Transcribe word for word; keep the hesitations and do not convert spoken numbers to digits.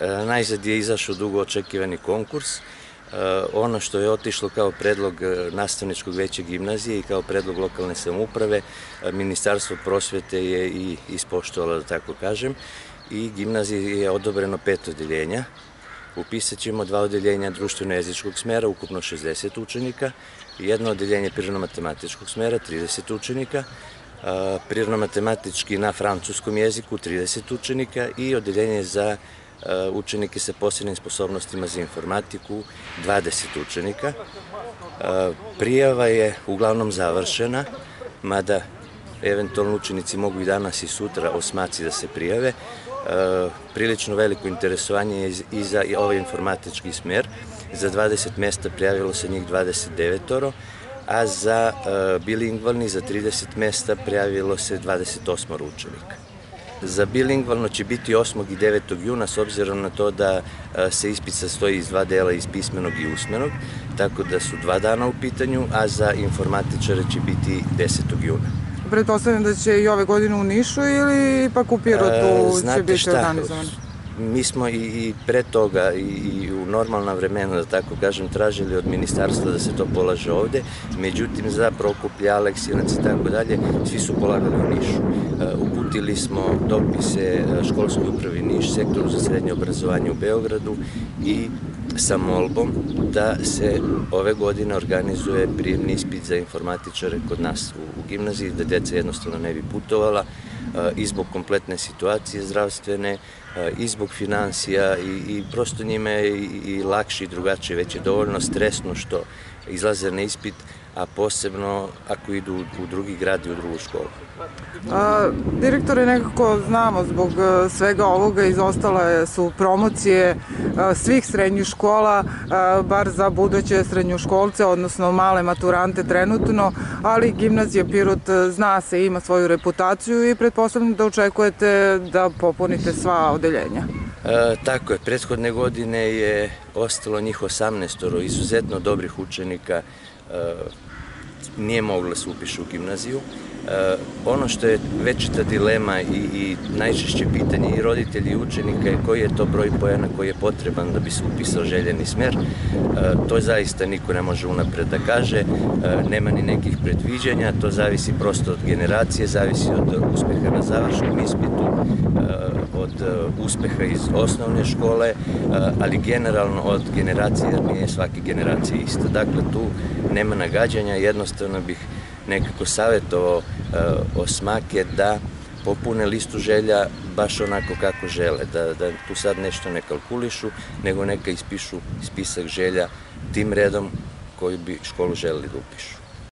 Najzad je izašao dugo očekivani konkurs. Ono što je otišlo kao predlog nastavničkog veća gimnazije i kao predlog lokalne samouprave, Ministarstvo prosvete je i ispoštovalo, da tako kažem, i gimnaziji je odobreno pet odeljenja. Upisat ćemo dva odeljenja društveno-jezičkog smera, ukupno šezdeset učenika, jedno odeljenje prirodno-matematičkog smera, trideset učenika, prirodno-matematički na francuskom jeziku, trideset učenika i odeljenje za učenike sa posebnim sposobnostima za informatiku, dvadeset učenika. Prijava je uglavnom završena, mada eventualno učenici mogu i danas i sutra, osmaci, da se prijave. Prilično veliko interesovanje je i za ovaj informatički smer. Za dvadeset mesta prijavilo se njih dvadeset devetoro, a za bilingvalni za trideset mesta prijavilo se dvadeset osam učenika. Za bilingvalno će biti osmog i devetog juna, s obzirom na to da se ispit sastoji iz dva dela, iz pismenog i usmenog, tako da su dva dana u pitanju, a za informatičare će biti desetog juna. Pretpostavljam da će i ove godine u Nišu ili ipak u Pirotu će biti organizovano? Mi smo i pre toga i u normalna vremena, da tako kažem, tražili od ministarstva da se to polaže ovde, međutim za Prokuplje, Aleksinac i tako dalje, svi su polagali u Nišu. Uputili smo dopise školskoj upravi Niš, sektoru za srednje obrazovanje u Beogradu i sa molbom da se ove godine organizuje prijemni ispit za informatičare kod nas u gimnaziji, da deca jednostavno ne bi putovala i zbog kompletne situacije zdravstvene, i zbog finansija i prosto njime je i lakše i drugačije, već je dovoljno stresno što izlaze na ispit, a posebno ako idu u drugi grad i u drugu školu. Direktore, nekako znamo zbog svega ovoga, izostale su promocije svih srednjih škola, bar za buduće srednjoškolce, odnosno male maturante trenutno, ali gimnazija Pirot zna se, ima svoju reputaciju i pretpostavljam da očekujete da popunite sva odeljenja. Tako je, prethodne godine je ostalo njih osamnaestoro izuzetno dobrih učenika, nije moglo da se upiše u gimnaziju. Ono što je večita dilema i najčešće pitanje i roditelji i učenika je koji je to broj poena koji je potreban da bi se upisao željeni smer. To zaista niko ne može unapred da kaže, nema ni nekih predviđanja, to zavisi prosto od generacije, zavisi od uspeha na završnom ispitu, od uspeha iz osnovne škole, ali generalno od generacije, jer nije svake generacije ista. Dakle, tu nema nagađanja, jednostavno bih nekako savjetovao osmake da popune listu želja baš onako kako žele, da tu sad nešto ne kalkulišu, nego neka ispišu spisak želja tim redom koji bi školu želeli da upišu.